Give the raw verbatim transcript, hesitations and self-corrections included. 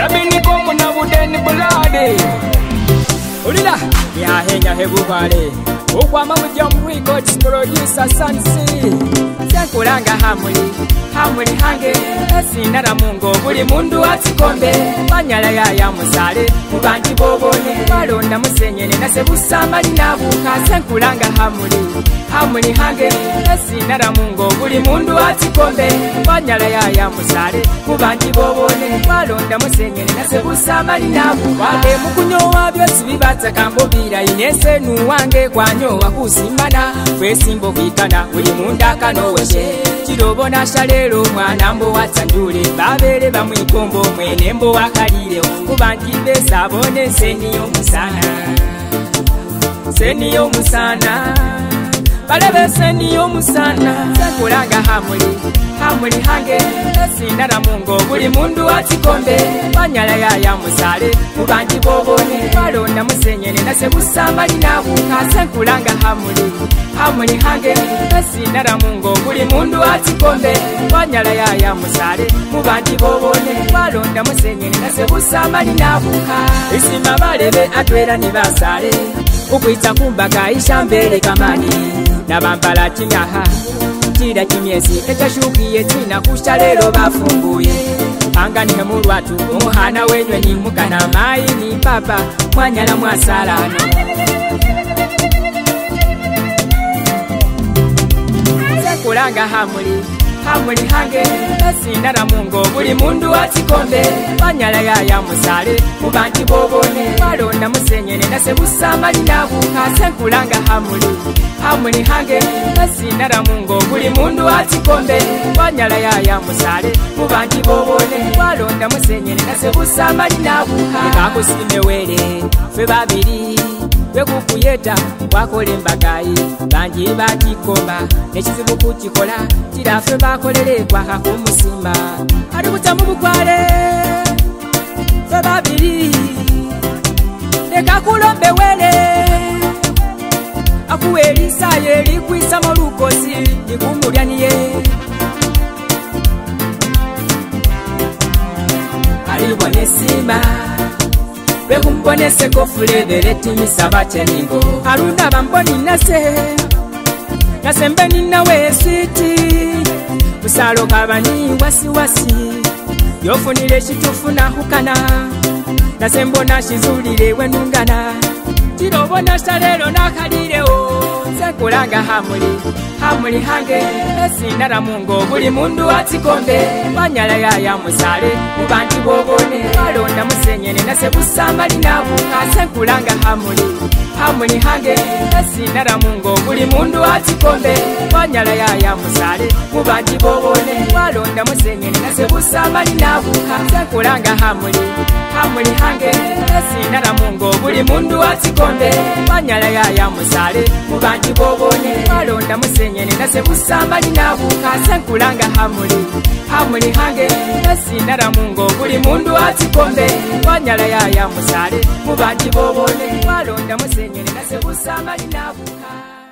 Rabin komu na budeni bulade Ulila ya henya hebubale Ukwama mujamu records producer Sansi Senkulanga Khamuli Khamuli hange Esinara mungo buli mundu atikombe Banyala ya ya musale Mubanji bobone Balonda musenyene nasebusa mali nabuka Senkulanga Khamuli Khamuli hange Esinara mungo buli mundu atikombe Banyala ya ya musale Mubanji bobone Balonda musenyene nasebusa mali nabuka Wade mukunyowa byosi bibatsa kambobira Inese nuwange kwanyowa kusimana Kwesimbo kitana uli mundaka noweshe Chirobo na shalelo mwana mbo watandule Babele bamwikombo mwene mbo wakalile Kubanji besabone seniyo musana Seniyo musana Balebe seniyo musana Senkulanga Khamuli Khamuli hange Esinara mungo buli mundu atikombe Banyala ya ya musale Mubanji bobone Balonda musenyene nasebusa mali nabuka Senkulanga Khamuli Khamuli hange Esinara mungo buli mundu atikombe Banyala ya ya musale Mubanji bobone Balonda musenyene nasebusa mali nabuka Isima balebe atwera ni basale Ukuita kumbaga ishambele kamani Nabambala chinyaha Chida chimiesi ekashukiye china kushalelo bafunguye Anga nihe mulwatu umuhana wenywe ni mukana mai ni papa Mwanyala mwasalano Senkulanga Khamuli Khamuli hange Esinara mungo buli mundu atikombe Banyala ya ya musale Mubanji bobone Balonda musenyene nasebusa mali nabuka Senkulanga Khamuli Khamuli hange Esinara mungo buli mundu atikombe Banyala ya ya musale Mubanji bobone Balonda musenyene nasebusa mali nabuka Nikakusime wele Fe babiri Wekukuyeta wakole mbagayi Banji batikoma Nechizibu kuchikola Chirafe bakolele kwa hakumusima Adukuta mubukwale Fe babiri Neka kulombe wele Akuwelisa yeli kwisa molukosi Nikumulianiye Alibone sima Bekumbone se kofule beleti misaba cheningo Arunda bamboni nase Nasembe nina we switi Usalo kabani wasi wasi Yofunile shitufu na hukana Nasembo na shizulile wenungana Chirobo na shalelo na kalile o Senkulanga Khamuli Khamuli hange Esinara mungo buli mundu atikombe Banyala ya ya musale Mubanji bobone Balonda musenyene nasebusa mali nabuka Senkulanga Khamuli Khamuli hange Esinara mungo buli mundu atikombe Banyala ya ya musale Mubanji bobone Balonda musenyene nasebusa mali nabuka Senkulanga Khamuli Khamuli hange Esinara mungo buli mundu atikombe Banyala ya ya musale Mubanji bobone Balonda musenyene nasebusa mali nabuka Senkulanga Khamuli Khamuli hange Esinara mungo buli mundu atikombe Banyala ya ya musale Mubanji bobone Balonda musenyene nasebusa mali nabuka